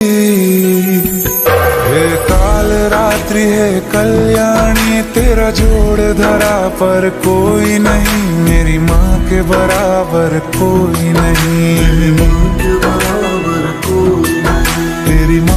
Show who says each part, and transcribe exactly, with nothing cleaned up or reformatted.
Speaker 1: हे काल रात्रि है कल्याणी, तेरा जोड़ धरा पर कोई नहीं, मेरी माँ के बराबर कोई नहीं।